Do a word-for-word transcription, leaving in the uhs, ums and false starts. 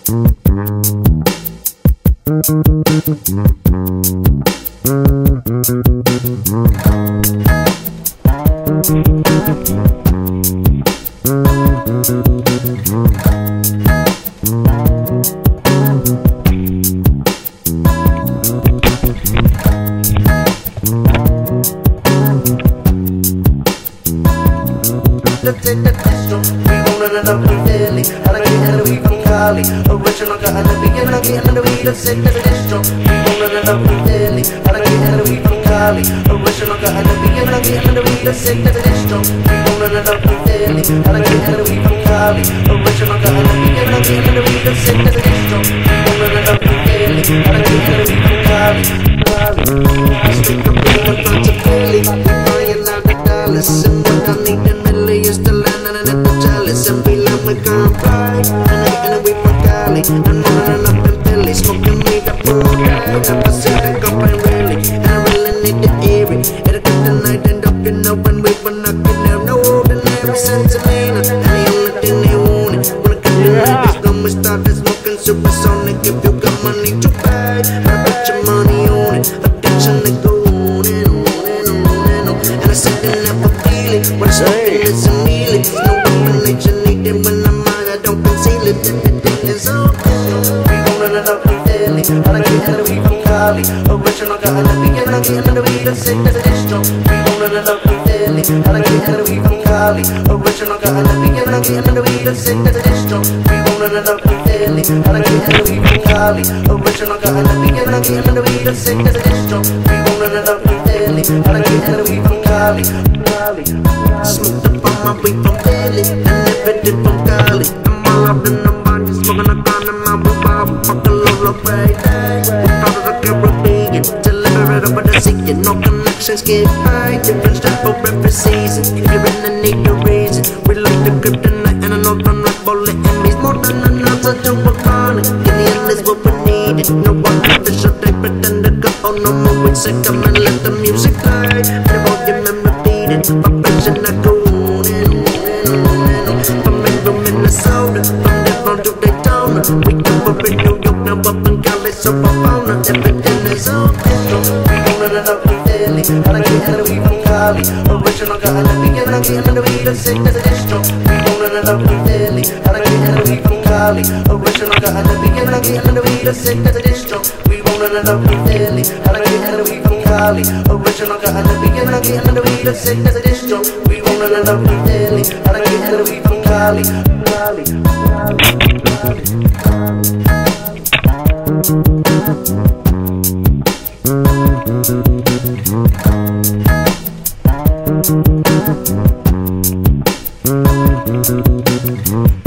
Original got a begin again and we just sit to the distro. We rollin' it up in Philly. I like it and we from Cali. Original got a begin again and we just sit to the distro. We rollin' it up in Philly. I like it and we from Cali. Original got a begin again and we just sit to the distro. We rollin' it up in Philly. I like it and we from Cali. I stick up in the front of Philly. Buying out the dollars and what I need in Millie is the land and at the jealous and we love my gun pride. And we from Cali, I'm running up in Philly, smoking weed up all day. Never seen a company really, and I really need to hear it. At a good night and up, you know, when we were knocking out, no ordinary sense of Lena. And the only thing they wanted, when I got the night, is when we started smoking supersonic. If you got money to pay, I bet your money on it. Addiction they go on and on and on and on. And I said they never feel it, when smoking is a meal. It's no combination needed when I'm out, I don't conceal it. We rollin' it up in Philly. I like it and we from Cali. Original got a begin again and we just sit to the distro. We rollin' it up in Philly. I like it and we from Cali. Original got a begin again and we just sit to the distro. We rollin' it up in Philly. I like it and we from Cali. Original got a begin again and we just sit to the distro. We rollin' it up in Philly. I like it and we from Cali. Smoked up on my weed from Philly and never did from Cali. I'm all up in the smoking a gun in my boom, fucking low, low, way day. We found the Caribbean, deliver it over the sea. No connections get high, different stuff for every season. If you're in the need to reason, we like the kryptonite and an open red bullet. Enemies more than an answer to a chronic. In the end is what we needed. No one official, they pretend to go. Oh no more, we say come and let the music play. And the volume and repeat it. Vibration I go on and on and on and on. From England, Minnesota, from Devon to Daytona. We come up in New York, now up in Cali, so Pavona. Everything is on distro. We rollin' it up in Philly. I like it and we from Cali. Original got a begin again and we just sit to the distro. We rollin' it up in Philly. I like it and we from Cali. Original got a begin again and we just sit to the distro. We rollin' it up in Philly. I like it and we from Cali. Original got a begin again and we just sit to the distro. We rollin' it up in Philly. I like it and we from Cali. Cali. Cali.